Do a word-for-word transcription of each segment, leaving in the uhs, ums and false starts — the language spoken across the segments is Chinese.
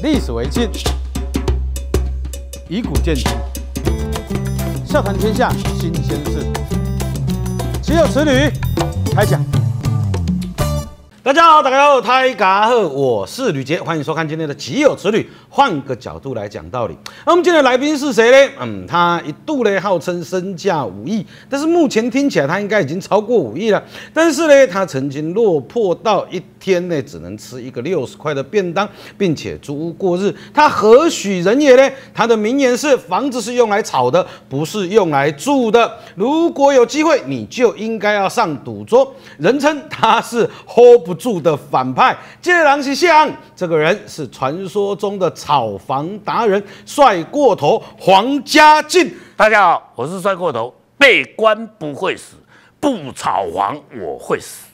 历史为鉴，以古鉴今，笑谈天下新鲜事，岂有此理！开讲。大家好，大家好，大家好，我是吕杰，欢迎收看今天的《岂有此理》，换个角度来讲道理。那我们今天的来宾是谁呢？嗯，他一度呢号称身价五亿，但是目前听起来他应该已经超过五亿了。但是呢，他曾经落魄到一天呢只能吃一个六十块的便当，并且租屋过日。他何许人也呢？他的名言是：房子是用来炒的，不是用来住的。如果有机会，你就应该要上赌桌。人称他是 hold 不住的反派。这个人是谁？这个人是传说中的炒房达人，帅过头黄家劲。 大家好，我是帅过头，被关不会死，不炒房我会死。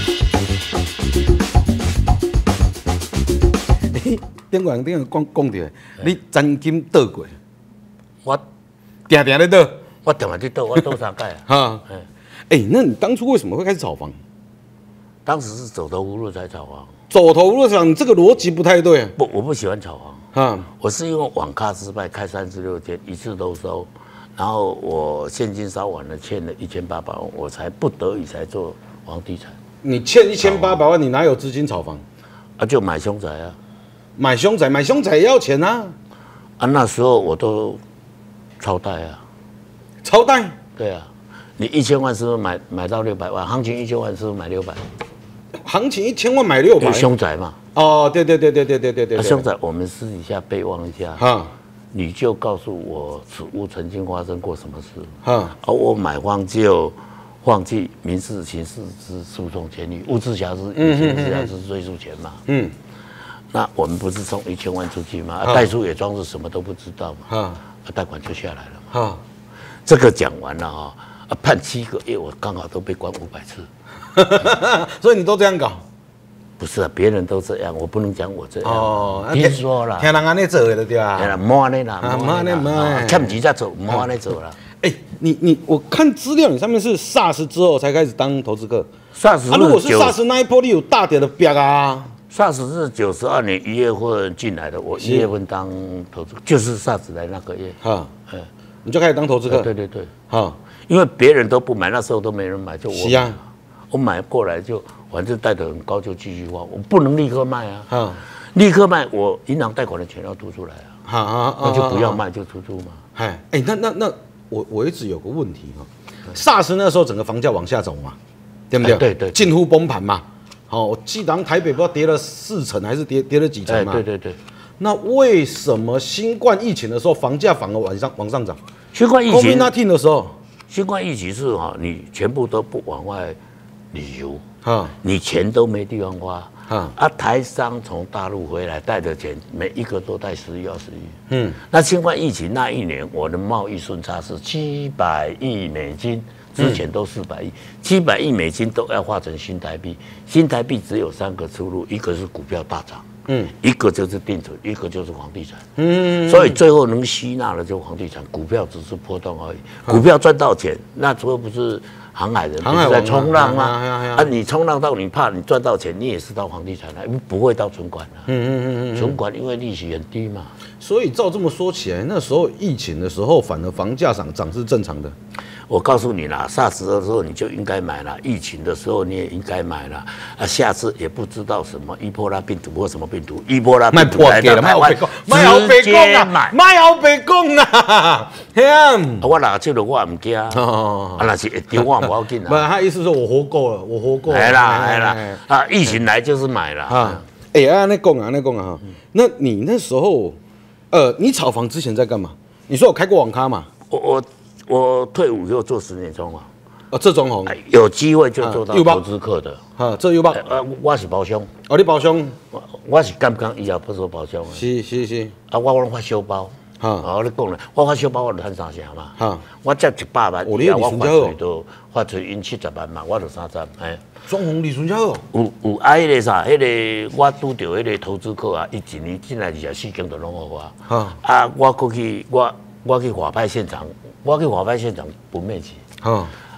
顶个人顶个讲讲到，你曾经倒过？ 我定定咧倒， 我定定咧倒，我倒三届啊。 哈，哎、欸，那你当初为什么会开始炒房？ 当时是走投无路才炒房。 走投无路上，你这个逻辑不太对。 不，我不喜欢炒房。 哈， 我是因为网咖失败，开三十六间，一次都收，然后我现金烧完了，欠了一千八百万，我才不得已才做房地产。 你欠一千八百万，你哪有资金炒房？ 啊，就买凶宅啊。 买凶宅，买凶宅也要钱啊！ 啊，那时候我都超贷啊， 超贷。对啊，你一千万是不是买买到六百万？行情一千万是不是买六百？ 行情一千万买六百。 凶宅嘛。 哦，对对对对对对对对。 啊，凶宅我们私底下备忘一下。 哈， 你就告诉我此屋曾经发生过什么事。 哈， 而我买方就放弃民事、刑事之诉讼权利，物质瑕疵、以前是瑕疵追诉权嘛。嗯。那我们不是送一千万出去吗？代书也装是什么都不知道嘛。啊，贷款就下来了嘛。啊，这个讲完了啊，啊判七个月，我刚好都被关五百次。 所以你都这样搞？ 不是啊，别人都这样，我不能讲我这样。哦，听说了， 听人安尼做的对吧？ 对啦，莫安尼啦，莫安尼啦，欠钱再做，莫安尼做啦。 哎，你你我看资料，你上面是 SARS 之后才开始当投资客。 SARS 啊，如果是 SARS 那一波，你有大点的标啊。 SARS 是九十二年一月份进来的，我一月份当投资，就是 SARS 来那个月。哈，嗯， 你就开始当投资客。 对对对，哈，因为别人都不买，那时候都没人买，就我。是啊，我买过来就反正贷得很高，就继续花，我不能立刻卖啊。哈，立刻卖，我银行贷款的钱要吐出来啊。哈啊，那就不要卖，就出租嘛。 哎哎，那那那我我一直有个问题哈 ，SARS 那时候整个房价往下走嘛，对不对？ 对对， 近乎崩盘嘛。哦，我记得台北不知道跌了四成还是跌跌了几成嘛？ 对对对。 那为什么新冠疫情的时候房价反而往上往上涨？ 新冠疫情 COVID 十九 的时候， 新冠疫情是哈，你全部都不往外旅游，啊，你钱都没地方花，啊，啊，台商从大陆回来带的钱，每一个都带十亿二十亿，嗯，那新冠疫情那一年，我的贸易顺差是七百亿美金。之前都四百亿，七百亿美金都要化成新台币，新台币只有三个出路，一个是股票大涨，嗯，一个就是定存，一个就是房地产，嗯，所以最后能吸纳的就是房地产，股票只是波动而已。股票赚到钱，那除了不是航海人，不是在冲浪吗？啊，你冲浪到你怕你赚到钱，你也是到房地产来，不会到存款了。嗯嗯嗯嗯，存款因为利息很低嘛。 所以照这么说起来，那时候疫情的时候，反而房价涨涨是正常的。 我告诉你啦 ，SARS 的时候你就应该买了，疫情的时候你也应该买了。啊，下次也不知道什么伊波拉病毒或什么病毒，伊波拉病毒来到台湾，直接买， 买好别讲啦。 我哪去了我唔惊，啊那是会丢我唔要紧啊。 不，他意思说我活够了，我活够了。 来啦来啦，啊，疫情来就是买了。啊， 哎，按那讲啊，那讲啊，那你那时候，呃，你炒房之前在干嘛？你说我开过网咖嘛？ 我我。我退伍以后做十年中啊， 哦，这种红有机会就做到投资客的， 啊，这有包， 呃，我是包商， 哦，你包商， 我是刚刚以后不做包商啊， 是是是， 啊，我我发小包，哈，我你讲咧，我发小包我就赚三成嘛，哈，我借一百万，以后我发出都发出因七十万嘛，我就三十，哎， 双红利润较好， 有有啊，迄个啥，迄个我拄到迄个投资客啊，伊一年进来二十四间都拢互我，哈，啊，我过去我我去法拍现场。我去法拍现场不面子，啊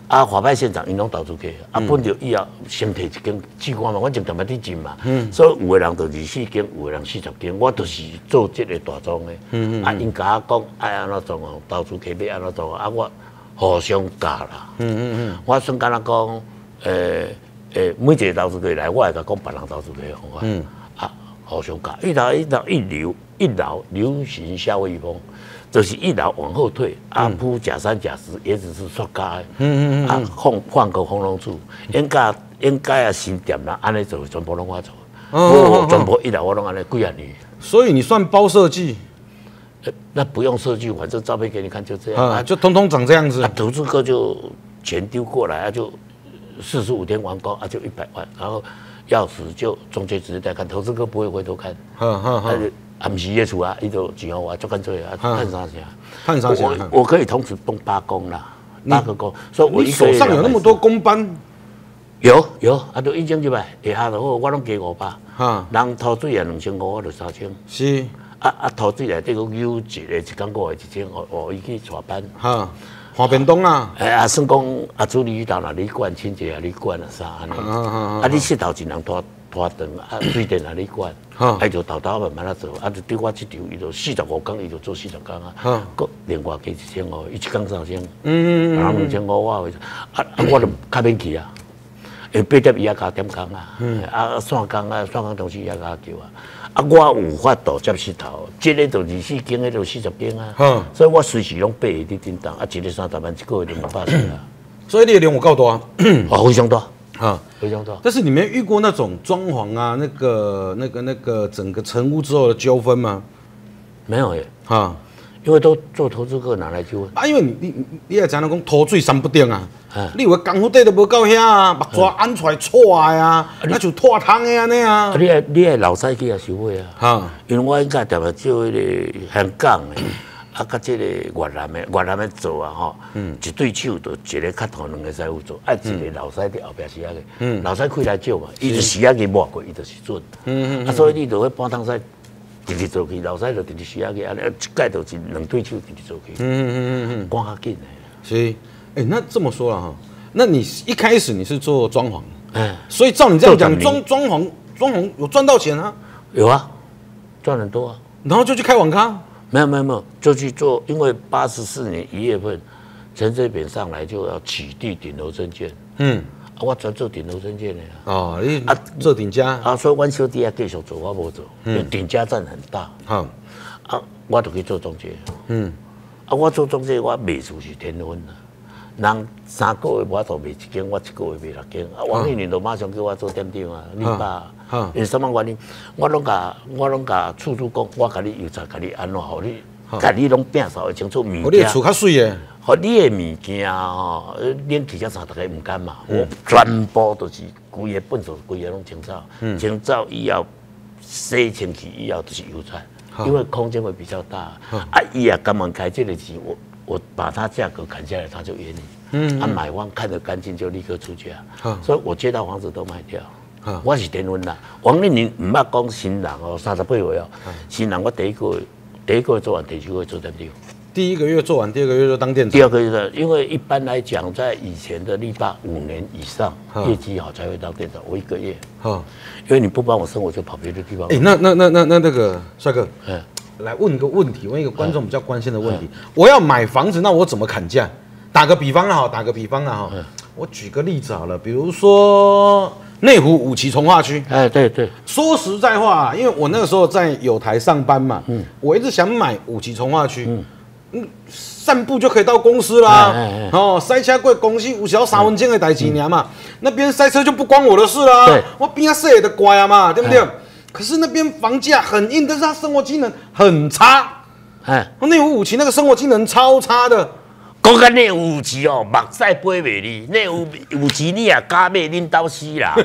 啊，法拍现场因拢投资客，啊，本着以后先摕一间试看嘛，反正淡薄伫进嘛，所以有个人就二四间，有个人四十间，我就是做这个大庄的，啊，因甲我讲爱安怎做哦，投资客要安怎做啊，我互相教啦，我算敢若讲，诶诶，每一个投资客来，我会甲讲别人投资客的方法，啊，互相教，一劳一劳一流一劳流行夏威夷风。就是一劳往后退，啊铺假山假石，也只是塑胶的，嗯嗯啊放放个烘笼处，应该应该啊新店啦，安尼做全部拢我做，我全部一劳我拢安尼几啊年。 所以你算包设计？ 那不用设计，反正照片给你看就这样啊，就通通长这样子。 啊，投资客就钱丢过来，啊就四十五天完工，啊就一百万，然后钥匙就中间只是在看，投资客不会回头看，嗯嗯嗯。啊，不是业主啊，伊就钱互我，就干脆啊，赚啥钱？ 赚啥钱？ 我我可以同时动八工啦，八个工，所以我你手上有那么多工班？ 有有，啊，都一千几百，下下就好，我拢加五百。哈，人偷水也两千五，我就三千。是。啊啊，偷水内底个有一个一工个一千，我我伊去带班。哈，换便当啊。哎啊，算讲啊，助理到哪里管，清洁啊你管啊啥安尼。啊，你石头一人拖拖长，啊水电啊你管。啊，伊就豆豆慢慢啊做，啊，就对我这场，伊就四十五工，伊就做四十工啊。搁另外加一千五，伊一工三千，嗯，然后两千五我为，啊啊，我就较免去啊。诶，八点伊也加点工啊，啊，线工啊，线工同时伊也加叫啊。啊，我有法度接石头，一个就二四斤，迄就四十斤啊。所以我随时拢爬伫顶档，啊，一个三十万，一个月两百四啊。 所以你的量有够大啊？ 哦，非常大。 啊， 非常多。 但是你没遇过那种装潢啊，那个、那个、那个整个成屋之后的纠纷吗？ 没有耶，哈，因为都做投资客拿来纠纷啊，因为你你你也知影讲土水三不定啊，你以为工具底都无够遐啊，目纸按出来错啊，那就拖汤的安尼啊。 你系你系老司机也收尾啊，哈，因为我应该特别做迄个香港的。啊，甲即个越南的越南的做啊，吼，一对手就一个较大，两个师傅做，啊，一个老师伫后壁时啊个，老师开来少嘛，伊就时啊个抹过，伊就是准，啊，所以你就会半趟赛直直做去，老师就直直时啊个，安尼一届就是两对手直直做去，嗯嗯嗯嗯，赶较紧的。 所以，哎，那这么说了哈，那你一开始你是做装潢，哎，所以照你这样讲，装装潢装潢有赚到钱啊？ 有啊，赚很多啊， 然后就去开网咖。 没有没有没有，就去做，因为八十四年一月份，陈水扁上来就要起地顶楼增建，嗯，啊，我专做顶楼增建的哦，你啊做顶家啊，所以阮小弟也继续做，我无做，因为顶家占很大，好，啊，我就去做中介，嗯，啊，我做中介我卖出是天分啦，人三个月我做卖一间，我一个月卖六间，啊，王一年就马上叫我做店长啊，你爸。因为什么原因？我拢甲我拢甲厝主讲，我甲你油菜，甲你安怎，互你，甲你拢摒扫会清楚物件。 我你厝较水诶， 互你诶物件吼，恁其他三大家毋敢嘛，我全部都是规个本数，规个拢清扫，清扫以后洗清气以后就是油菜，因为空间会比较大。啊，伊也敢问开这个钱，我我把它价格砍下来，他就约你。嗯，啊，买方看得干净就立刻出价，所以我接到房子都卖掉。我是天分啦，王立宁唔捌讲新人哦，三十八岁哦，新人我第一个月第一个月做完，第二个月做店长。 第一个月做完，第二个月就当店长。 第二个月的，因为一般来讲，在以前的力霸五年以上业绩好才会当店长，我一个月。哈，因为你不帮我生，我就跑别的地方。 哎，那那那那那那个帅哥，嗯，来问一个问题，问一个观众比较关心的问题：我要买房子，那我怎么砍价？打个比方啊，哈，打个比方啊，哈，我举个例子好了，比如说。内湖五期重划区， 哎，对对， 说实在话，因为我那个时候在友台上班嘛，嗯，我一直想买五期重划区，嗯，嗯，散步就可以到公司啦，哎哎哎哦，塞车过公司有时候三分钟的代志尔嘛，嗯、那边塞车就不关我的事啦，对，我边啊塞的乖啊嘛，对不对？哎、可是那边房价很硬，但是它生活机能很差，哎，内湖五期那个生活机能超差的。 讲到内湖五期哦，目屎飞袂离。内湖五期你也加买恁兜死啦！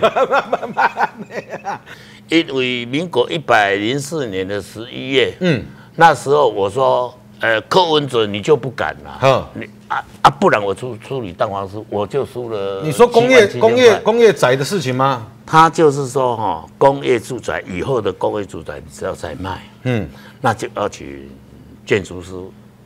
因为民国一百零四年的十一月，嗯，那时候我说，呃，柯文哲你就不敢了，你啊啊，不然我处处理蛋黄酥，我就输了。 你说工业工业工业宅的事情吗？ 他就是说哈、哦，工业住宅以后的工业住宅，你只要再卖，嗯，那就要请建筑师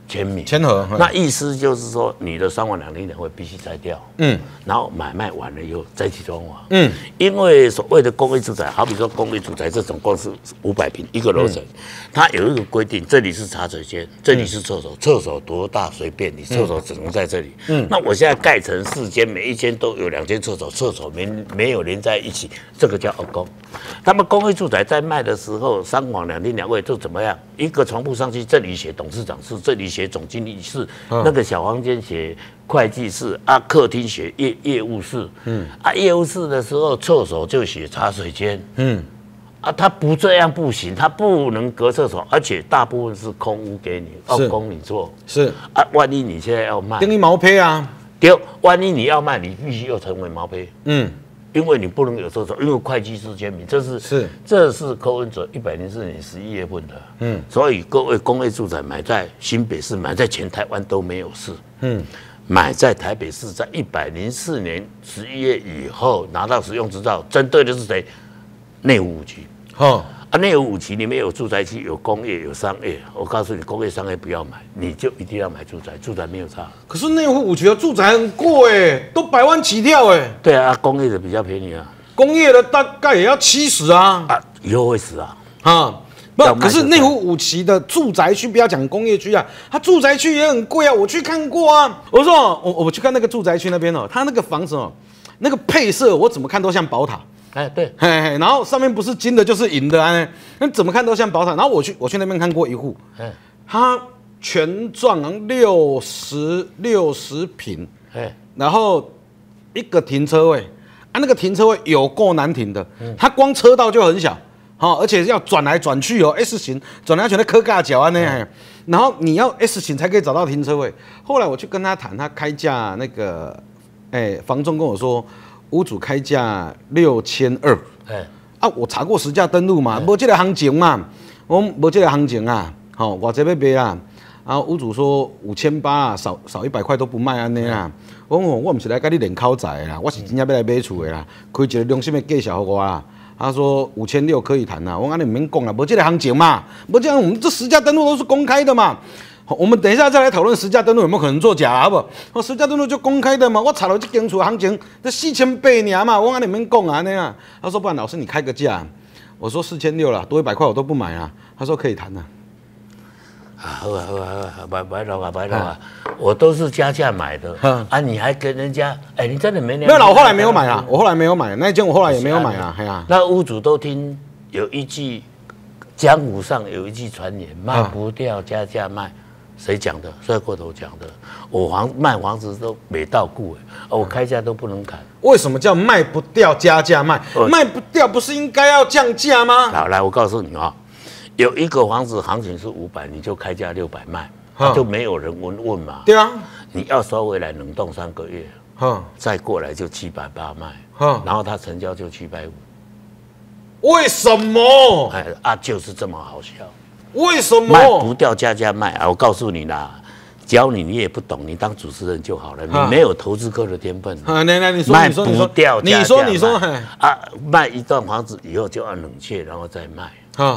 签名签合， 那意思就是说你的三万两千两会必须摘掉，嗯，然后买卖完了以后再去装潢，嗯，因为所谓的公益住宅，好比说公益住宅这种光是五百平一个楼层，嗯、它有一个规定，这里是茶水间，这里是厕所，厕所多大随便你，厕所只能在这里，嗯，那我现在盖成四间，每一间都有两间厕所，厕所没没有连在一起，这个叫二公。他们公益住宅在卖的时候，三房两厅两卫就怎么样？一个床铺上去，这里写董事长室，这里写总经理室，嗯、那个小房间写会计室啊，客厅写业业务室，嗯，啊，业务室的时候，厕所就写茶水间，嗯，啊，他不这样不行，他不能隔厕所，而且大部分是空屋给你，要供你做， 是啊，万一你现在要卖， 等于毛坯啊， 对，万一你要卖，你必须要成为毛坯，嗯。因为你不能有厕所，因为会计师签名，这是是这是柯文哲一百零四年十一月份的，嗯，所以各位公益住宅买在新北市，买在全台湾都没有事，嗯，买在台北市，在一百零四年十一月以后拿到使用执照，针对的是谁？内湖五期，哦。啊，内湖五期里面有住宅区，有工业，有商业。我告诉你，工业、商业不要买，你就一定要买住宅，住宅没有差。 可是内湖五期的住宅很贵哎，都百万起跳哎。 对啊，工业的比较便宜啊。 工业的大概也要七十啊。啊， 以后会死啊。 啊，不，可是内湖五期的住宅区，不要讲工业区啊，它住宅区也很贵啊。我去看过啊。我说我我去看那个住宅区那边哦，它那个房子哦，那个配色我怎么看都像宝塔。 哎，对， 嘿嘿，然后上面不是金的，就是银的啊，那怎么看都像宝塔。然后我去我去那边看过一户，它全幢六十六十坪，然后一个停车位啊，那个停车位有够难停的，它光车道就很小，好，而且要转来转去哦 ，S 型转来转去，磕嘎脚啊那样，然后你要 S 型才可以找到停车位。后来我去跟他谈，他开价那个，哎，房仲跟我说。屋主开价六千二，哎，啊，我查过实价登录嘛，无这个行情嘛，我无这个行情啊，好、喔，我这边卖啊，然后屋主说五千八啊，少少一百块都不卖安尼啊，我讲我唔是来跟你练口才啦，我是真正要来买厝的啦，开一个良心的介绍给我啦。他说五千六可以谈啦，我讲你唔免讲啦，无这个行情嘛，无这样我们这实价登录都是公开的嘛。我们等一下再来讨论实价登录有没有可能作假，好不好？我实价登录就公开的嘛，我查到这间厝行情，这四千八年嘛，我跟你们讲啊那样。他说不然老师你开个价，我说四千六了，多一百块我都不买啊。他说可以谈的、啊。 啊，好啊好啊好啊，白白老啊白老啊，我都是加价买的啊，你还跟人家，哎，你真的没那？ 没有啦，我后来没有买啊，我后来没有买那一间，我后来也没有买啊，哎呀。 那屋主都听有一句江湖上有一句传言，卖不掉加价卖。谁讲的？帅过头讲的。我房卖房子都没到顾哎，我开价都不能砍。 为什么叫卖不掉加价卖？卖不掉不是应该要降价吗？ 好，来我告诉你啊、哦，有一个房子行情是五百，你就开价六百卖，那就没有人问问嘛。 对啊， 你要收回来冷冻三个月，再过来就七百八卖，然后它成交就七百五。 为什么？ 哎啊，就是这么好笑。 为什么卖不掉加价卖啊？我告诉你啦，教你你也不懂，你当主持人就好了。你没有投资客的天分。 啊，来来，你说， 卖不掉加价卖。 你说，你说， 啊，卖一幢房子以后就要冷却，然后再卖。啊，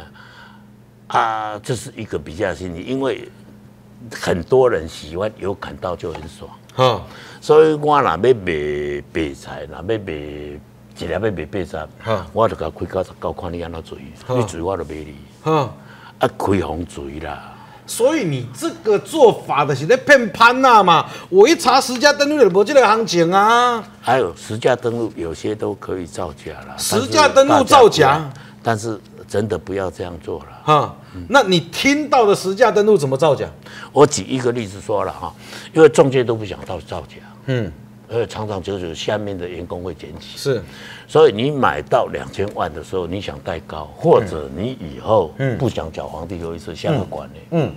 啊，这是一个比较心理，因为很多人喜欢有砍到就很爽。啊，所以我若要卖白菜，若要卖一粒要卖八十，我就甲开九十九，看你安怎做，你做我就卖你。啊。啊，开红嘴啦！ 所以你这个做法的是在骗潘呐嘛！我一查实价登录就无这个行情啊。 还有实价登录有些都可以造假啦。 实价登录造假， 但是真的不要这样做了。 哈、嗯，那你听到的实价登录怎么造假？ 我举一个例子说了哈，因为中介都不想到造假。嗯。而且长长久久，下面的员工会捡起。是，所以你买到两千万的时候，你想贷高，或者你以后不想缴房地合一税，下个管理，嗯，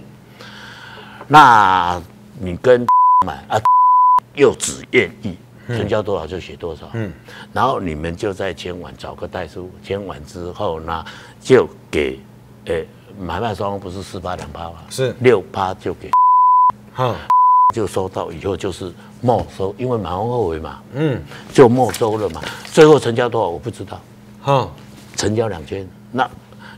那你跟买啊，又只愿意成交多少就写多少，嗯，然后你们就在签完找个代书，签完之后呢，就给，诶，买卖双方不是四趴两趴吗？是六趴就给，哈。就收到以后就是没收，因为买完后悔嘛，嗯，就没收了嘛。最后成交多少我不知道，哈，成交两千，那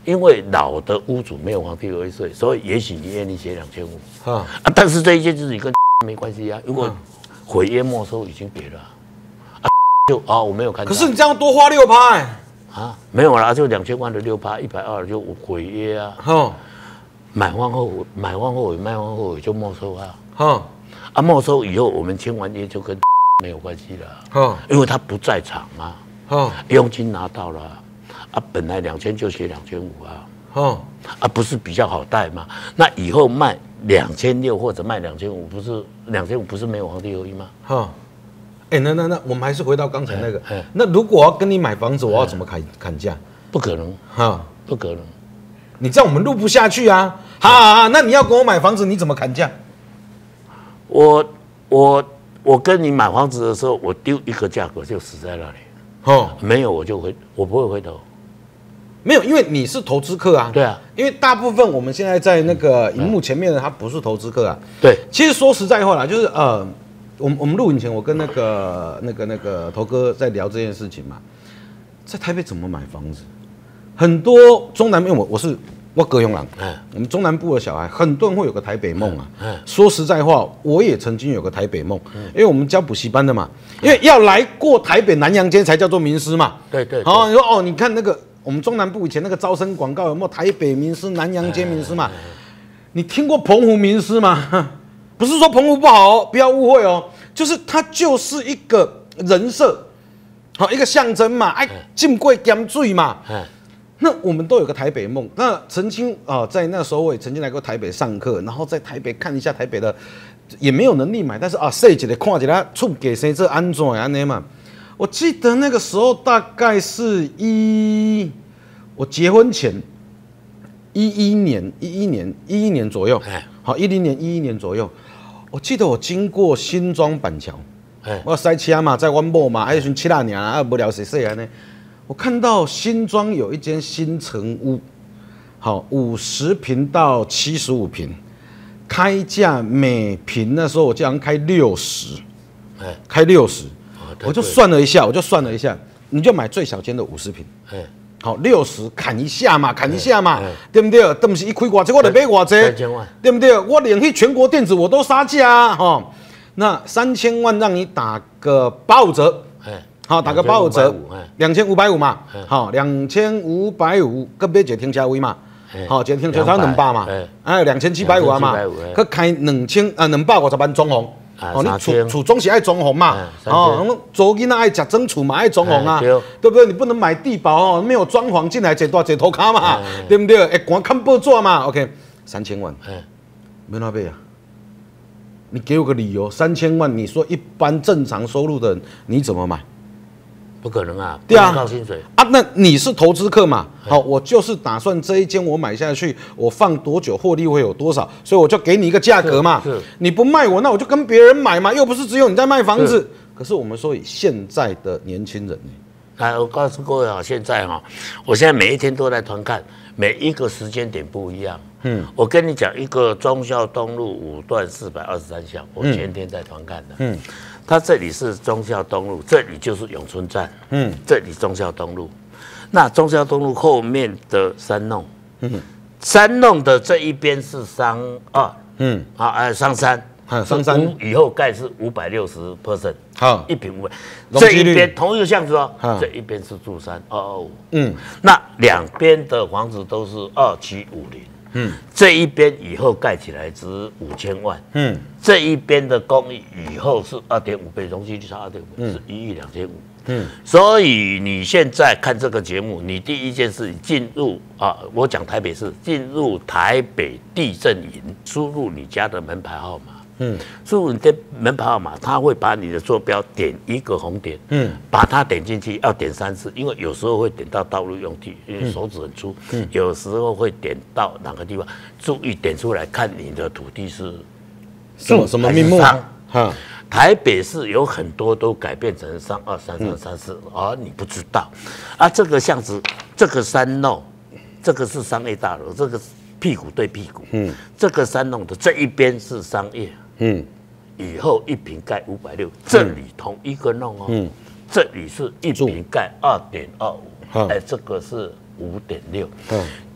因为老的屋主没有房地合一税，所以也许你愿意写两千五啊，但是这一件事情跟没关系啊，如果毁约没收已经给了啊，就啊我没有看到。 可是你这样多花六趴哎。 啊，没有啦，就两千万的六趴，一百二就毁约啊。哦，买方后买方后尾，卖方后尾就没收啊。哦，啊没收以后，我们签完约就跟没有关系了。哦，因为他不在场啊。哦，佣金拿到了，啊本来两千就写两千五啊。哦，啊不是比较好贷吗？那以后卖两千六或者卖两千五，不是两千五不是没有房地合一吗？哦。哎、欸，那那那，我们还是回到刚才那个。那如果我要跟你买房子，我要怎么砍砍价？不可能，哈，不可能。你这样我们录不下去啊！好好好，那你要跟我买房子，你怎么砍价？我我我跟你买房子的时候，我丢一个价格就死在那里。哦，没有我就回，我不会回头。没有，因为你是投资客啊。对啊，因为大部分我们现在在那个荧幕前面的，他不是投资客啊。对，其实说实在话啦，就是呃。我们我们录影前，我跟那个那个那个头哥在聊这件事情嘛，在台北怎么买房子？很多中南面我我是我高雄人，嗯，我们中南部的小孩，很多人会有个台北梦啊。嗯，说实在话，我也曾经有个台北梦，因为我们教补习班的嘛，因为要来过台北南洋街才叫做名师嘛。对对。好，你说哦，你看那个我们中南部以前那个招生广告有没有台北名师、南洋街名师嘛？你听过澎湖名师吗？不是说澎湖不好哦，不要误会哦，就是它就是一个人设，好一个象征嘛，哎，浸过咸水嘛。那我们都有个台北梦。那曾经啊、呃，在那时候我也曾经来过台北上课，然后在台北看一下台北的，也没有能力买，但是啊，细一个看一下厝给谁这安怎安尼嘛。我记得那个时候大概是一我结婚前一一年一一年一一年左右，好一零年一一年左右。我记得我经过新庄板桥，我塞车嘛，在湾某嘛，还有群七大年啊，无聊谁谁呢？我看到新庄有一间新城屋，好五十平到七十五平，开价每平那时候我记得好像开六十，开六十，我就算了一下，我就算了一下，你就买最小间的五十平。好，六十砍一下嘛，砍一下嘛，对不对？但不是一开偌济，我得买偌济，三千万，对不对？我连去全国电子我都杀价啊，哈、哦。那三千万让你打个八五折，好，打个八五折，两千五百五嘛，好，两千五百五，个别一停车位嘛，好，一停车场两百嘛，哎，两千七百五啊嘛，佮开两千啊两百五十万装潢。哦，你厝厝总是爱装潢嘛，哦，做囡仔爱食装厝嘛，爱装潢啊，对不对？你不能买地堡哦，没有装潢进来坐大坐头卡嘛，对不对？哎，光看报纸嘛 ，OK， 三千万，没哪买啊？你给我个理由，三千万，你说一般正常收入的人你怎么买？不可能啊，对啊，靠薪水啊。那你是投资客嘛？好，我就是打算这一间我买下去，我放多久获利会有多少，所以我就给你一个价格嘛。是，你不卖我，那我就跟别人买嘛，又不是只有你在卖房子。可是我们说以现在的年轻人呢，来，我告诉各位啊，现在哈，我现在每一天都在团看，每一个时间点不一样。嗯，我跟你讲，一个忠孝东路五段四百二十三巷，我前天在团看的。嗯。它这里是忠孝东路，这里就是永春站，嗯，这里忠孝东路，那忠孝东路后面的三弄，嗯，三弄的这一边是商二，嗯，啊，哎，商三，啊，商三以后盖是五百六十 percent， 好，一平五百，这一边同一个巷子哦，这一边是住三二二五，嗯，那两边的房子都是二七五零。嗯，这一边以后盖起来值五千万，嗯，这一边的公寓以后是二点五倍，容积率差二点五倍，是一亿两千五，嗯，所以你现在看这个节目，你第一件事进入啊，我讲台北市，进入台北地震营，输入你家的门牌号码。嗯，输入你的门牌号码，他会把你的坐标点一个红点，嗯，把它点进去，要点三次，因为有时候会点到道路用地，因为手指很粗，嗯，有时候会点到哪个地方，注意点出来看你的土地是什么什么名目啊？台北市有很多都改变成三二三三三四，而你不知道，啊，这个巷子，这个三弄，这个是商业大楼，这个屁股对屁股，嗯，这个三弄的这一边是商业。嗯，以后一坪盖五百六，这里同一个弄哦，嗯，这里是一坪盖二点二五，哎，这个是五点六，嗯，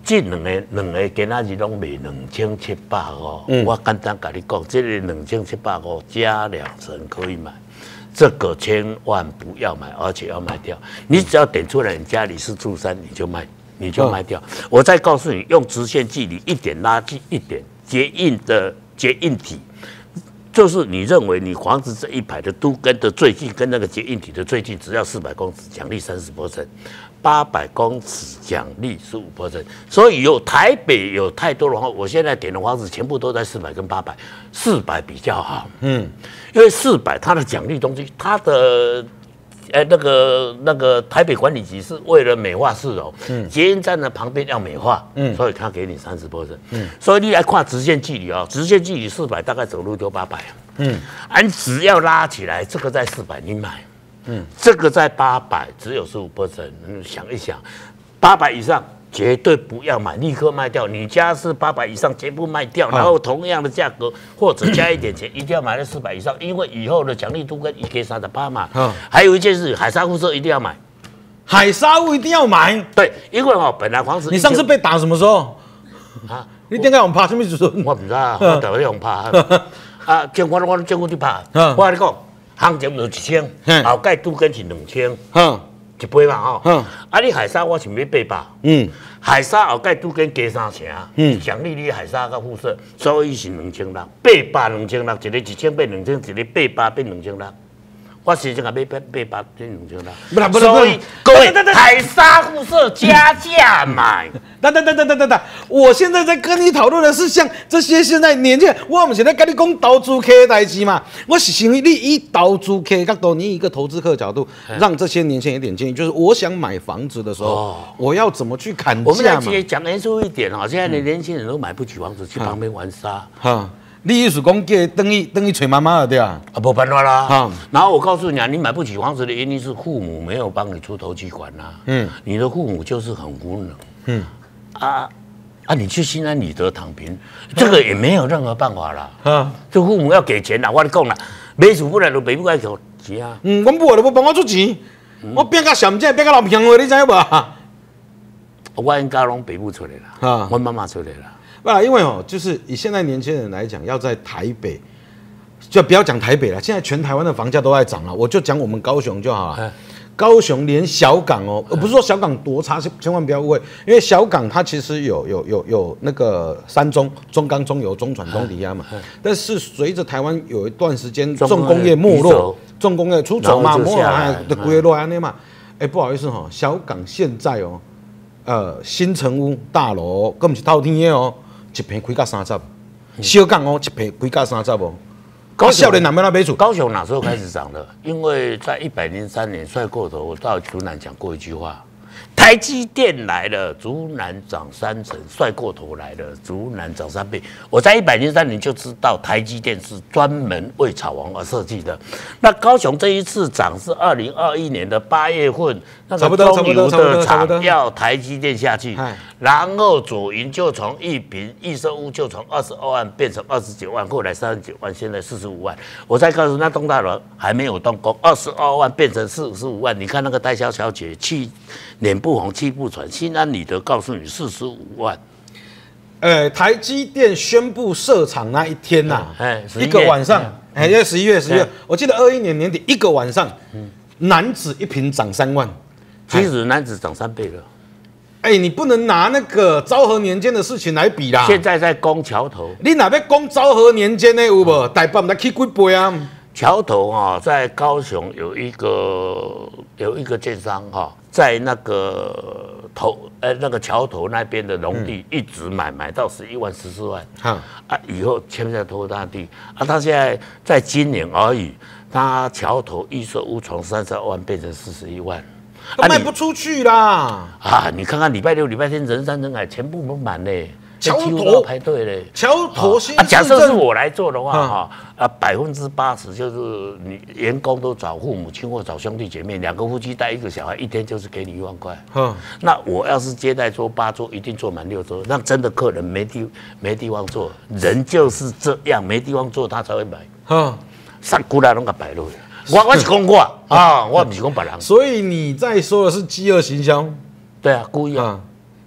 这两个两个今仔日拢卖两千七百五，我简单跟你讲，这个两千七百五加两层可以买。这个千万不要买，而且要卖掉。你只要点出来，你家里是住山，你就卖，你就卖掉。嗯、我再告诉你，用直线距离一点拉近一点，结印的结印体，就是你认为你房子这一排的都跟的最近，跟那个结印体的最近，只要四百公尺，奖励三十 percent， 八百公尺奖励十五 percent。所以有台北有太多的话，我现在点的房子全部都在四百跟八百，四百比较好。嗯。因为四百它的奖励东西，它的，呃那个那个台北管理局是为了美化市容，嗯，捷运站的旁边要美化，嗯，所以他给你三十 percent， 嗯，所以你来看直线距离啊，直线距离四百大概走路就八百，嗯，啊你只要拉起来，这个在四百你买，嗯，这个在八百只有十五 percent， 你想一想，八百以上。绝对不要买，立刻卖掉。你家是八百以上，全部卖掉，然后同样的价格或者加一点钱，一定要买到四百以上，因为以后的奖励都跟一给三十八嘛。还有一件事，海沙护色一定要买， 海沙屋一定要买。 对，因为哦，本来房子你上次被打什么时候？啊，你点解用怕什么时阵？ 我唔知啊，我特别用怕。啊，见我我见我去怕。我跟你讲，行情就一千，后盖都跟是两千。一杯嘛吼，嗯，啊你海沙我想要八百，嗯，海沙后盖拄跟加三成，嗯，奖励你海沙甲护色，所以是两千六，八百两千六，一个一千变两千，一个八百变两千六，我是这个买八八百变两千六，所以各位海沙护色加价买。 等等等等等等等，我现在在跟你讨论的是像这些现在年轻人，我们现在跟你讲投资客的代志嘛，我是想你以投资客角度，你以一个投资客的角度，让这些年轻人一点建议，就是我想买房子的时候，哦、我要怎么去砍价嘛？ 我们来讲严肃一点啊，现在的年轻人都买不起房子，去旁边玩沙。哈， 你意思讲叫等于等于找妈妈了对啊？ 啊，没办法啦。嗯、然后我告诉你啊，你买不起房子的原因是父母没有帮你出头期款啦。嗯，你的父母就是很无能。嗯。啊啊！你去心安理得躺平，这个也没有任何办法啦。啊，这父母要给钱啦，我跟你讲啦，买厝本来就爸母爱给钱啊。 嗯，阮母都不帮我出钱，嗯、我变个上正，变个老平话，你知无？ 我应该拢爸母出来啦，啊，我妈妈出来啦。 不啦，因为哦，就是以现在年轻人来讲，要在台北，就不要讲台北了，现在全台湾的房价都在涨了，我就讲我们高雄就好了。高雄连小港哦，而不是说小港多差，千万不要误会，因为小港它其实有有有有那个三中、中钢、中油、中船、中抵押嘛。但是随着台湾有一段时间重工业没落，重工业出走嘛，没落的归落安尼嘛。哎，不好意思哈、哦，小港现在哦，呃，新城屋大楼，更不是透天的哦，一坪开到三十，小港哦，一坪开到三十哦。高雄的哪边那边住？ 高雄哪时候开始涨的？因为在一百零三年摔过头，我到竹南讲过一句话：台积电来了，竹南涨三成；摔过头来了，竹南涨三倍。我在一百零三年就知道台积电是专门为炒王而设计的。那高雄这一次涨是二零二一年的八月份，那个中油的厂要台积电下去，然后左营就从一坪预售屋就从二十二万变成二十九万，后来三十九万，现在四十五万。我再告诉那栋大楼还没有动工，二十二万变成四十五万。你看那个代销小姐气脸不红气不喘，心安理得告诉你四十五万。 呃，台积电宣布设厂那一天呐、啊，哎、嗯，一个晚上，哎、嗯，十一月十一月，我记得二一年年底一个晚上，嗯，楠梓一坪涨三万， 其实楠梓涨三倍了。 哎、欸，你不能拿那个昭和年间的事情来比啦。 现在在攻桥头， 你哪边攻昭和年间呢？有无？台北来去几倍啊？ 桥头啊，在高雄有一个有一个建商哈、啊，在那个头呃那个桥头那边的农地、嗯、一直买买到十一万十四万，啊啊以后签下拖大地啊，他现在在今年而已，他桥头预售屋从三十二万变成四十一万。 都卖不出去啦！ 啊，你看看礼拜六、礼拜天人山人海，全部都满嘞，桥头排队嘞。 桥头新市镇， 假设是我来做的话，哈啊，百分之八十就是你员工都找父母亲或找兄弟姐妹，两个夫妻带一个小孩，一天就是给你一万块。嗯，那我要是接待桌八桌，一定坐满六桌，让真的客人没地没地方坐，人就是这样，没地方坐他才会买。嗯，上古来拢个摆落。我我是讲我啊，我不是讲别人。 所以你在说的是饥饿行销， 对啊，故意啊。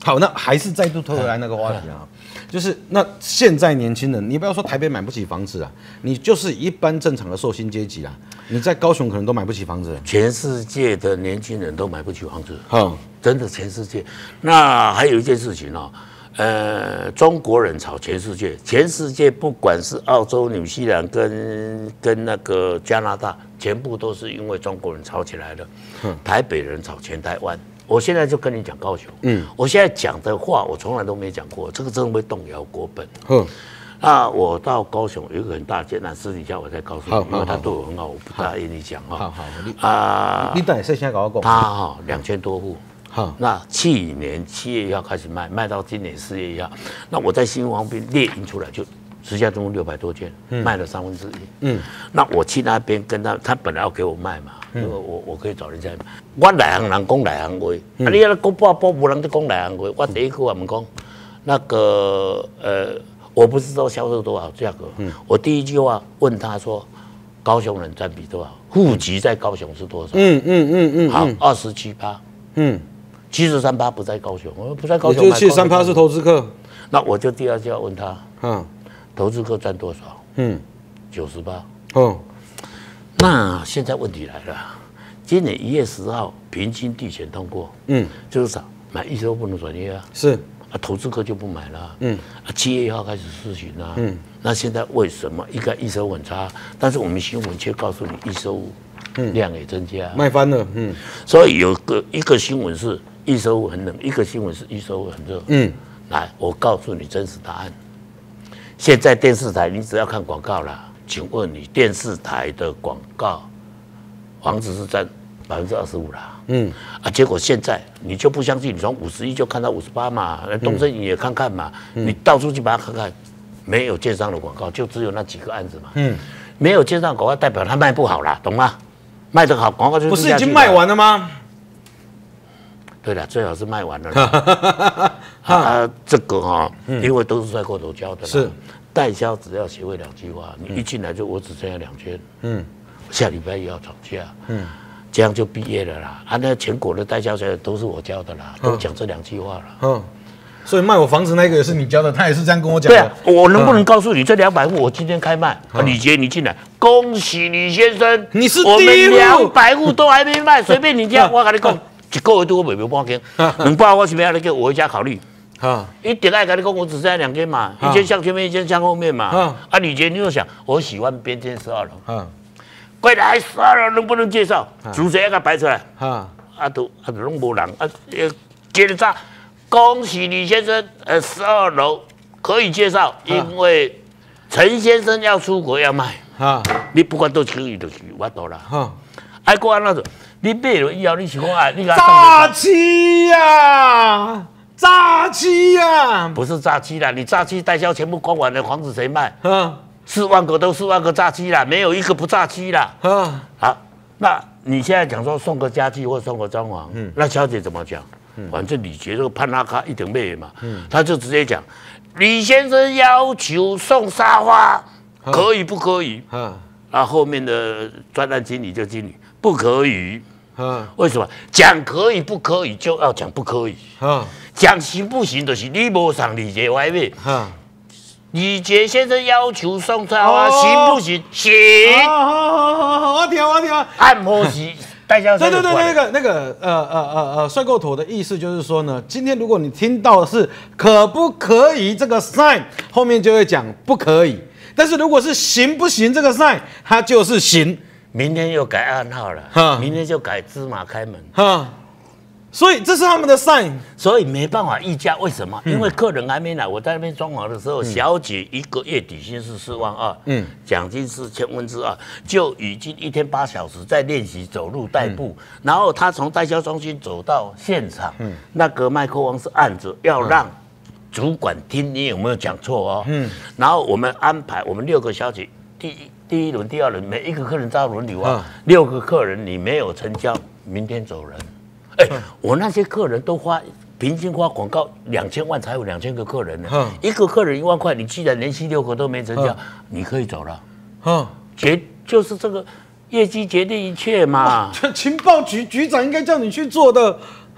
好，那还是再度推回来那个话题啊，就是那现在年轻人，你不要说台北买不起房子啊，你就是一般正常的受薪阶级啊，你在高雄可能都买不起房子。 全世界的年轻人都买不起房子，嗯，真的全世界。那还有一件事情哦。呃，中国人炒全世界，全世界不管是澳洲、纽西兰跟跟那个加拿大，全部都是因为中国人炒起来的。嗯、台北人炒全台湾，我现在就跟你讲高雄。嗯，我现在讲的话，我从来都没讲过，这个真的会动摇国本。嗯，那我到高雄有一个很大艰难，私底下我再告诉你，因为他对我很好，我不大愿意讲哈。好好，啊， 你等一下现在搞我讲。 他哈两千多户。好，那去年七月一号开始卖，卖到今年四月一号。那我在新王边列印出来，就石家庄六百多间，嗯、卖了三分之一。嗯，那我去那边跟他，他本来要给我卖嘛，因为我我可以找人家买。我内行人讲内行话，嗯、啊，你那讲半波无人就讲内行话。我第一句我们讲，那个呃，我不是说销售多少价格，嗯、我第一句话问他说，高雄人占比多少？户籍在高雄是多少？嗯嗯嗯嗯，好，二十七趴。嗯。七十三趴不在高雄，我不在高雄。 就七十三趴是投资客， 那我就第二就要问他，嗯，投资客占多少？嗯，九十八。哦，那现在问题来了，今年一月十号平均地权通过，嗯，就是啥？买预售不能转业啊， 是啊，投资客就不买了，嗯，啊，七月一号开始施行啊，嗯，那现在为什么一个预售很差，但是我们新闻却告诉你预售量也增加， 卖翻了，嗯， 所以有个一个新闻是。预售屋很冷，一个新闻是预售屋很热。嗯，来，我告诉你真实答案。现在电视台你只要看广告啦，请问你电视台的广告，房子是占百分之二十五啦。嗯，啊，结果现在你就不相信，你从五十一就看到五十八嘛，东森你也看看嘛，嗯、你到处去把它看看，没有建商的广告，就只有那几个案子嘛。嗯，没有建商广告代表它卖不好啦，懂吗？卖得好，广告就不是已经卖完了吗？ 对了，最好是卖完了啦。啊，这个哈，因为都是在过头交的啦。是，代销只要学会两句话，你一进来就我只剩下两间，嗯，下礼拜一要吵架，嗯，这样就毕业了啦。啊，那全国的代销学都是我教的啦，都讲这两句话了。嗯， 所以卖我房子那个也是你教的，他也是这样跟我讲的。对啊，我能不能告诉你这两百户我今天开卖？啊，李杰你进来，恭喜李先生， 你是我们两百户都还没卖，随便你家，我跟你讲。一个月都我卖不半间，两百我是不是要叫我回家考虑？啊，一定爱跟你讲，我只剩下两间嘛，一间向前面，一间向后面嘛。啊，啊，李杰你就想，我喜欢边间十二楼。啊，快来十二楼能不能介绍？主持人给他摆出来。啊，啊都啊都拢无人啊，接着炸，恭喜李先生，呃，十二楼可以介绍，因为陈先生要出国要卖。啊，你不管多轻易就是我到啦。哈，爱过安那种。你买了以后，你是讲啊？你诈欺呀！诈欺呀！ 不是诈欺啦，你诈欺代销全部关完了，房子谁卖？嗯，四万个都四万个诈欺啦，没有一个不诈欺啦。嗯，好，那你现在讲说送个家具或送个装潢，嗯，那小姐怎么讲？嗯，反正李杰这个潘拉卡一定卖嘛，嗯，他就直接讲，李先生要求送沙发，可以不可以？嗯，然后后面的专案经理就经理不可以。嗯，为什么讲可以不可以就要讲不可以？嗯，讲行不行就是你无上李杰外面。嗯，李杰先生要求送沙发，行不行？行。 好好好好，我听我听。 按摩席代销。 对对对，那个那个呃呃呃呃，帅够头的意思就是说呢，今天如果你听到的是可不可以这个 sign， 后面就会讲不可以；但是如果是行不行这个 sign， 它就是行。 明天又改暗号了，明天就改芝麻开门，哈， 所以这是他们的 sign， 所以没办法议价，为什么？嗯、因为客人还没来，我在那边装潢的时候，嗯、小姐一个月底薪是四万二，嗯，奖金是千分之二，就已经一天八小时在练习走路代步，嗯、然后他从代销中心走到现场，嗯，那个麦克风是按着，要让主管听你有没有讲错哦，嗯，然后我们安排我们六个小姐，第一。第一轮、第二轮，每一个客人照轮流啊。嗯、六个客人你没有成交，明天走人。哎、欸，嗯、我那些客人都花平均花广告两千万才有两千个客人呢。嗯、一个客人一万块，你既然连续六个都没成交，嗯、你可以走了。嗯，决就是这个业绩决定一切嘛。 这情报局局长应该叫你去做的。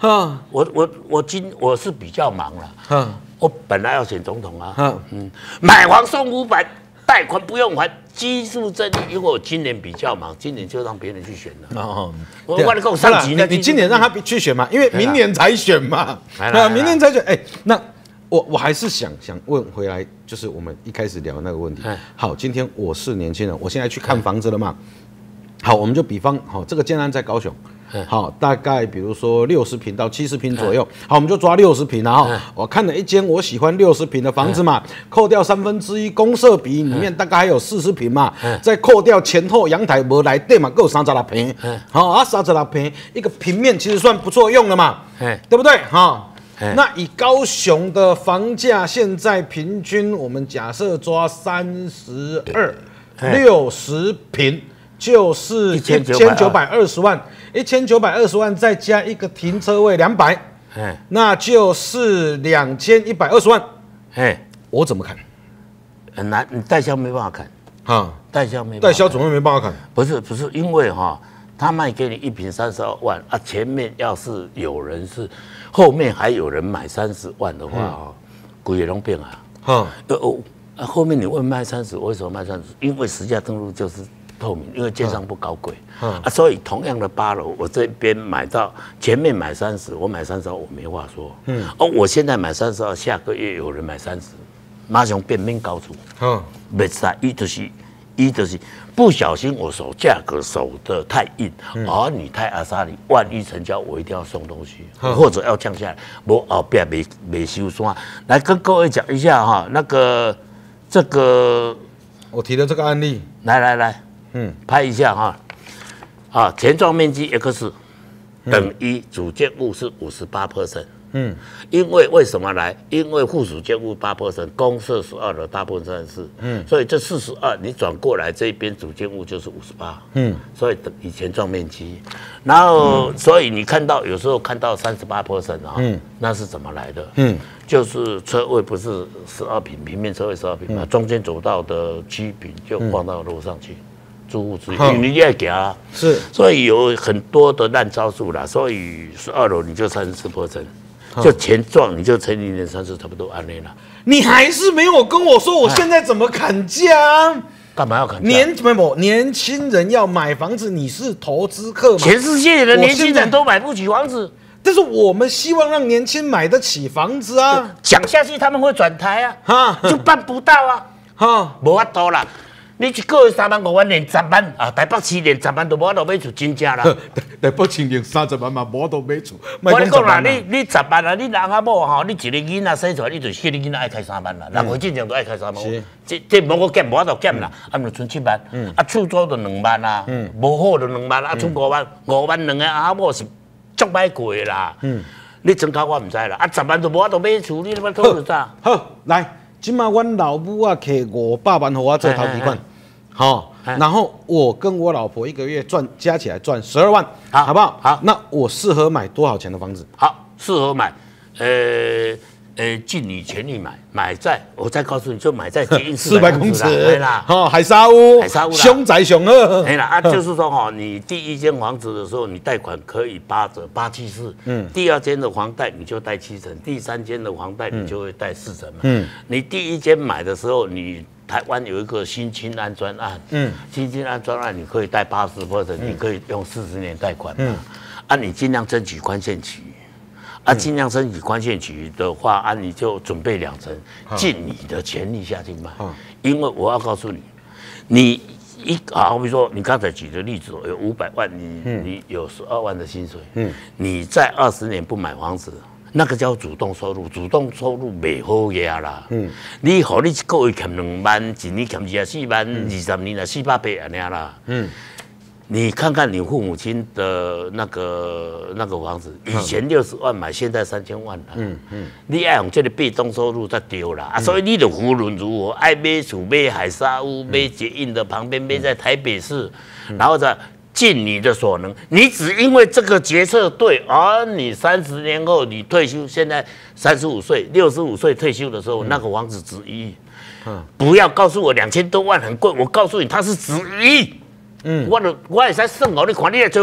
哈，我我我今我是比较忙了。哈，我本来要选总统啊。哈，嗯，买房送五百，贷款不用还，基数正义。因为我今年比较忙，今年就让别人去选了。哦，我我跟我上级呢， 你今年让他去选嘛，因为明年才选嘛。啊，明年才选。哎，那。我我还是想想问回来，就是我们一开始聊的那个问题。好，今天我是年轻人，我现在去看房子了嘛。好，我们就比方，好，这个建安在高雄，好，大概比如说六十平到七十平左右。好，我们就抓六十平，然后我看了一间我喜欢六十平的房子嘛，扣掉三分之一公设比，里面大概还有四十平嘛，再扣掉前后阳台没来对嘛，够三十六平。好啊，三十六平一个平面其实算不错用了嘛，对不对？哈。那以高雄的房价，现在平均我们假设抓三十二，六十平就是一千九百二十万，一千九百二十万再加一个停车位两百，那就是两千一百二十万。哎，我怎么看？ 很难，你代销没办法看啊，代销没代销总会没办法看。 不是不是，因为哈，他卖给你一平三十二万啊，前面要是有人是。后面还有人买三十万的话啊，鬼也能变啊！哈，哦，后面你问卖三十，为什么卖三十？因为实价登录就是透明，因为建商不搞鬼啊，所以同样的八楼，我这边买到前面买三十，我买三十二，我没话说。嗯，哦，我现在买三十二，下个月有人买三十，马上变面高出。嗯，没啥，一就是一就是不小心我守价格守得太硬，而你太阿莎里，万一成交，我一定要送东西，或者要降下来，我后边没没修山。来跟各位讲一下哈，那个这个我提的这个案例， 来来来，嗯，拍一下哈，啊，前幢面积 X 等于主建物是五十八 percent。嗯，因为为什么来？因为附属建物八 percent， 公设十二的大部分三十四，嗯，所以这四十二你转过来这边主建物就是五十八，嗯，所以等于前幢面积，然后、嗯、所以你看到有时候看到三十八 percent 啊，嗯，那是怎么来的？嗯，就是车位不是十二平，平面车位十二平嘛，嗯、中间走道的七平就放到楼上去。住户之一，你也给啊， 是， 所以有很多的烂招数啦，所以十二楼你就三十四 percent。就前幢你就乘以零三四，差不多按内了。 你还是没有跟我说我现在怎么砍价？ 干嘛要砍价？ 年没有年轻人要买房子，你是投资客吗？ 全世界的年轻人都买不起房子， 但是我们希望让年轻买得起房子啊。 讲下去他们会转台啊，哈，就办不到啊，哈，没法度啦。你一个月三万五万，连十万啊！台北市连十万都无法度买厝，真正啦！ 台北市连三十万嘛，无法度买厝。 我跟你讲啦，你你十万啊，你人阿某吼，你一个囡仔生出来，你就四个囡仔爱开三万啦。人会正常都爱开三万，这这无个减，无法度减啦，啊，就剩七万。啊，厝租就两万啊，无好就两万，啊，剩五万，五万两个阿某是足歹过啦。你增加我唔知啦，啊，十万就无法度买厝，你他妈讨论啥？ 好，来。今嘛，阮老母啊，摕五百万，给我做头期款，好，然后我跟我老婆一个月赚加起来赚十二万，好，好不好？ 好， 那我适合买多少钱的房子？ 好，适合买，呃呃，尽你全力买，买在，我再告诉你就买在捷运四百公尺， 对啦， 好，海沙屋， 海沙屋， 凶宅凶恶， 对啦，啊，就是说哈，你第一间房子的时候，你贷款可以八折，八七四，嗯，第二间的房贷你就贷七成，第三间的房贷你就会贷四成嘛，嗯，你第一间买的时候，你台湾有一个新青安专案，嗯，新青安专案你可以贷八十 percent， 你可以用四十年贷款嘛，嗯，啊，你尽量争取宽限期。啊，尽量申请宽限期的话，啊，你就准备两成，尽你的全力下去买。因为我要告诉你，你一啊，好比说你刚才举的例子，有五百万，你、嗯、你有十二万的薪水，嗯，你在二十年不买房子，那个叫主动收入，主动收入袂好呀啦。嗯，你好，你一个月欠两万，一年欠二十四万，二十年啊四百八安尼啦。嗯。你看看你父母亲的那个那个房子，以前六十万买，现在三千万了。嗯嗯，你爱用这个被动收入才丢啦、嗯、啊！所以你的无论如何爱买厝、买海沙屋、买捷运的旁边、买在台北市，嗯、然后再尽你的所能。你只因为这个决策对，而你三十年后你退休，现在三十五岁、六十五岁退休的时候，嗯、那个房子值一亿。嗯，不要告诉我两千多万很贵，我告诉你它是值一亿。嗯，我就我会使算哦，你看你来做我，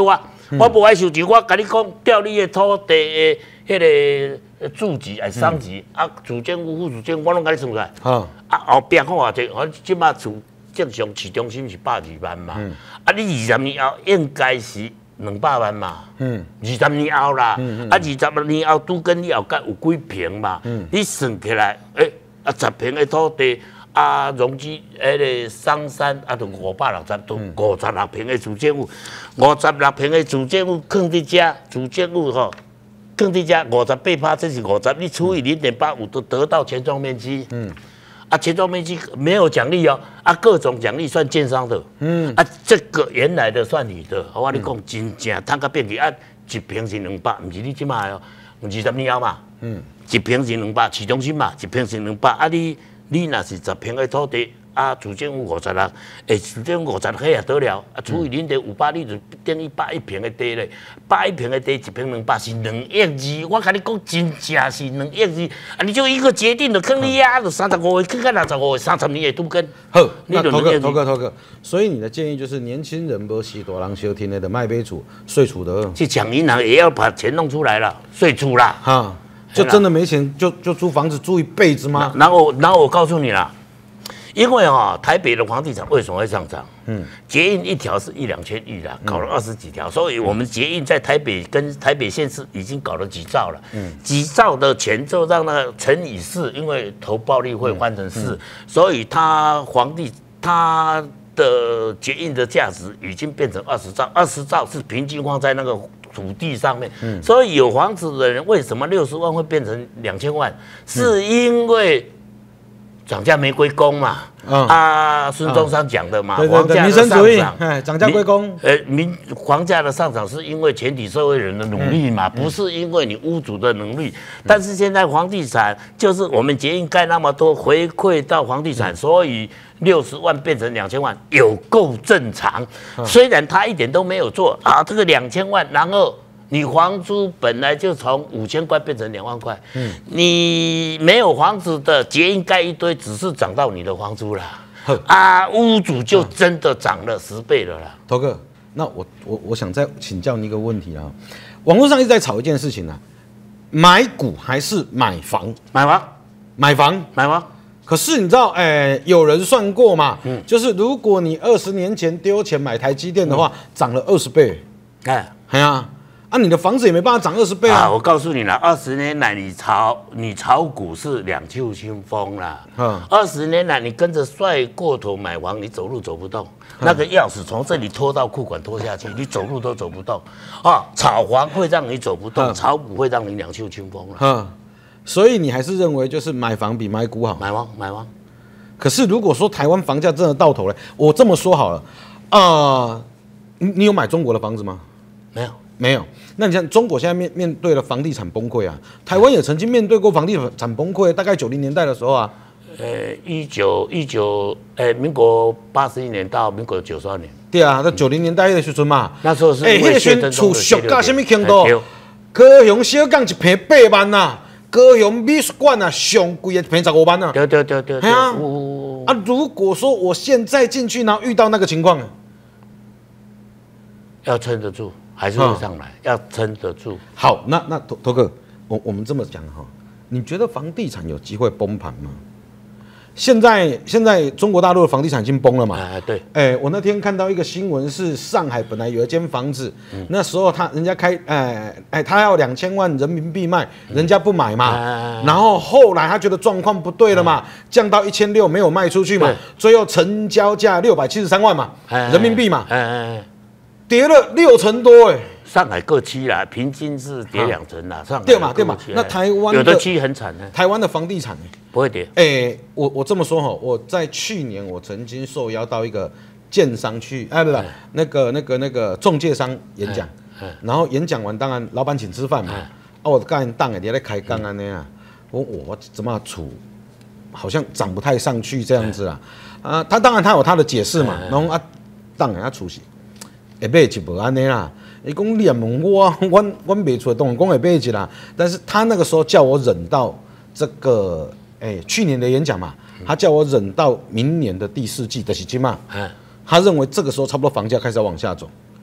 我无爱收钱，我甲你讲，调你的土地的迄个住址还商址，啊，主建屋、副主建，我拢甲你算出来。啊，后壁看偌济，我即马厝正常市中心是百二万嘛，啊，你二十年后应该是两百万嘛。嗯，二十年后啦，啊，二十年后拄跟你后盖有几平嘛？你算起来，诶，啊，十平的土地。啊，容积迄个桑山啊，就五百六十，都五十六平的主建物，五十六平的主建物放伫遮，主建物吼，放伫遮五十八趴，这是五十，你除以零点八五，都得到全幢面积。嗯，啊，全幢面积没有奖励哦，啊，各种奖励算建商的。嗯，啊，这个原来的算你的，我跟你讲，真正摊个变去啊，一平是两百，唔是你即卖哦，二十年后嘛。嗯，一平是两百，市中心嘛，一平是两百，啊你。你若是十平的土地，啊，主建物五十六，诶，主建物五十六也得了，啊，除以零点五八，你就等于百一平的地嘞，百一平的地一平两百是两亿二，我跟你讲，真正是两亿二，啊，你就一个决定就坑你啊，就三十五岁，坑到六十五岁，三十年也都跟。 好，那头哥，头哥，头哥，所以你的建议就是，年轻人不是大人小听的卖杯主税储的， 去抢银行也要把钱弄出来了，税储啦， 哈。就真的没钱就就租房子租一辈子吗？ 然后然后我告诉你啦，因为哈、哦、台北的房地产为什么会上涨？嗯，捷运一条是一两千亿啦，搞了二十几条，所以我们捷运在台北跟台北县市已经搞了几兆了。嗯，几兆的钱就让那个乘以四，因为投报率会换成四、嗯嗯，所以它房地它的捷运的价值已经变成二十兆，二十兆是平均放在那个。土地上面，嗯、所以有房子的人为什么六十万会变成两千万？是因为涨价没归公嘛？嗯、啊，孙中山讲的嘛， 对对对，民生主义，哎，涨价归公。 呃，民房价的上涨是因为全体社会人的努力嘛，嗯、不是因为你屋主的能力。嗯、但是现在房地产就是我们捷运盖那么多，回馈到房地产，嗯、所以。六十万变成两千万，有够正常。虽然他一点都没有做啊，这个两千万，然后你房租本来就从五千块变成两万块，嗯，你没有房子的捷运盖一堆，只是涨到你的房租啦。啊，屋主就真的涨了十倍了啦。 头哥，那我我我想再请教你一个问题啊，网络上一直在吵一件事情啊，买股还是买房？ 买房， 买房， 买房。 可是你知道，哎、欸，有人算过嘛？嗯，就是如果你二十年前丢钱买台积电的话，涨、嗯、了二十倍。哎，哎呀，啊，你的房子也没办法涨二十倍啊！ 啊我告诉你了，二十年来你炒你炒股是两袖清风啦。嗯，二十年来你跟着帅过头买房，你走路走不动，嗯、那个钥匙从这里拖到裤管拖下去，你走路都走不动。啊，炒房会让你走不动，嗯、炒股会让你两袖清风了。嗯。 所以你还是认为就是买房比买股好？ 买房，买房。 可是如果说台湾房价真的到头了，我这么说好了，啊、呃，你你有买中国的房子吗？ 没有， 没有。那你像中国现在面面对了房地产崩溃啊，台湾也曾经面对过房地产崩溃，大概九零年代的时候啊。 呃，一九一九，呃，民国八十一年到民国九十二年。 对啊，那九零年代的时阵嘛， 那时候是因为谢登厝俗到什么程度？高雄小港一平八万呐。高雄美术馆啊，上贵的平十五万啊！ 对对对对对啊！啊，如果说我现在进去，然后遇到那个情况， 要撑得住，还是会上来，嗯、要撑得住。 好，那那头头哥，我我们这么讲哈，你觉得房地产有机会崩盘吗？现在现在中国大陆的房地产已经崩了嘛？ 哎，对。 哎，我那天看到一个新闻，是上海本来有一间房子，嗯、那时候他人家开，哎哎，他要两千万人民币卖，嗯、人家不买嘛。哎、然后后来他觉得状况不对了嘛，哎、降到一千六没有卖出去嘛，最后成交价六百七十三万嘛，哎、人民币嘛，哎哎，跌了六成多哎。 上海各区啦，平均是跌两成啦。上海对嘛对嘛，那台湾有的区很惨呢。 台湾的房地产不会跌。 哎、欸，我我这么说哈，我在去年我曾经受邀到一个建商去，哎、啊、不不，那个那个那个中介商演讲，然后演讲完，当然老板请吃饭嘛，啊我刚才当哎你在开杠啊那样，我我怎么处好像涨不太上去这样子啊，啊他当然他有他的解释嘛，然后啊当然他出席，会买一无安尼啦。伊讲你也问我，我我卖出来，当然讲会买一啦。但是他那个时候叫我忍到这个，哎、欸，去年的演讲嘛，他叫我忍到明年的第四季的时期嘛。他认为这个时候差不多房价开始要往下走。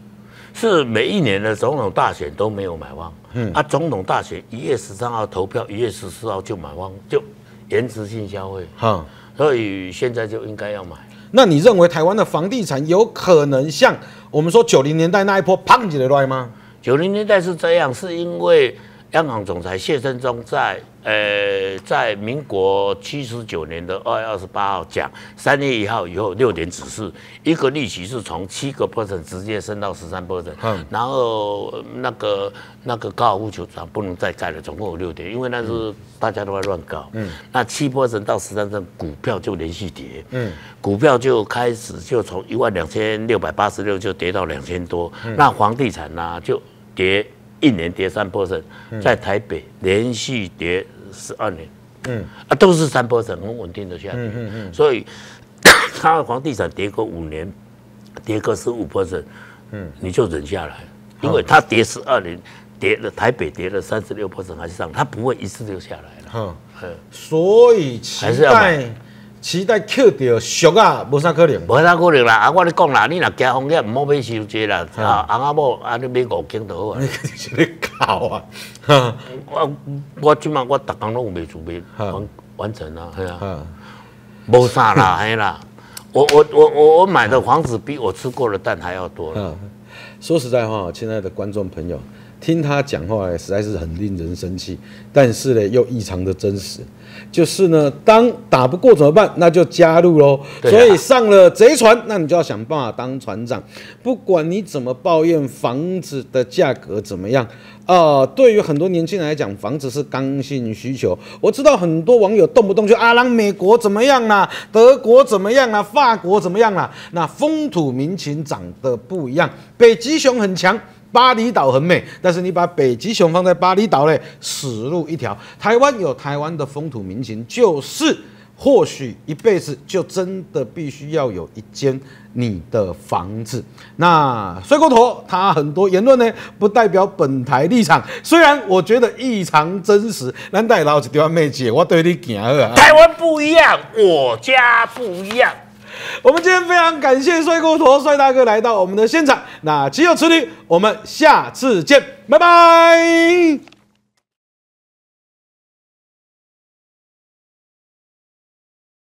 是每一年的总统大选都没有买方，嗯，啊，总统大选一月十三号投票，一月十四号就买方，就延迟性消费，哈，所以现在就应该要买。 那你认为台湾的房地产有可能像我们说九零年代那一波胖起来吗？ 九零年代是这样，是因为央行总裁谢振中在呃在民国七十九年的二月二十八号讲，三月一号以后六点指示，一个利息是从七个 percent 直接升到十三 percent， 然后那个那个高尔夫球场不能再盖了，总共有六点，因为那是大家都在乱搞，嗯，那七 percent 到十三 percent 股票就连续跌，嗯，股票就开始就从一万两千六百八十六就跌到两千多，嗯、那房地产呢、啊、就跌。一年跌三 percent， 在台北连续跌十二年，嗯啊，都是三 percent， 很稳定的下跌，嗯嗯嗯，所以它的房地产跌个五年，跌个十五 percent， 嗯，你就忍下来，因为它跌十二年，跌了台北跌了三十六 percent 还是上，它不会一次就下来了， 嗯，所以期待。期待捡到俗啊，无啥可能， 无啥可能啦！啊，我咧讲啦，你若惊风险，唔好买收济啦。啊，翁仔某啊，你买五间就好啊。 你是咧搞啊？ 我我即马我逐工拢有卖厝卖完完成啦，系啊，无啥啦，系啦。我我我我我买的房子比我吃过的蛋还要多了。 说实在话，亲爱的观众朋友，听他讲话实在是很令人生气，但是呢又异常的真实。就是呢，当打不过怎么办？那就加入喽。啊、所以上了贼船，那你就要想办法当船长。不管你怎么抱怨房子的价格怎么样，呃，对于很多年轻人来讲，房子是刚性需求。我知道很多网友动不动就啊，让美国怎么样啦、啊，德国怎么样啦、啊，法国怎么样啦、啊？那风土民情长得不一样，北极熊很强。巴厘岛很美，但是你把北极熊放在巴厘岛嘞，死路一条。台湾有台湾的风土民情，就是或许一辈子就真的必须要有一间你的房子。那睡过头他很多言论呢，不代表本台立场，虽然我觉得异常真实。咱带老一条妹姐，我对你行啊。 台湾不一样，我家不一样。 我们今天非常感谢帅过头帅大哥来到我们的现场，那岂有此理，我们下次见，拜拜。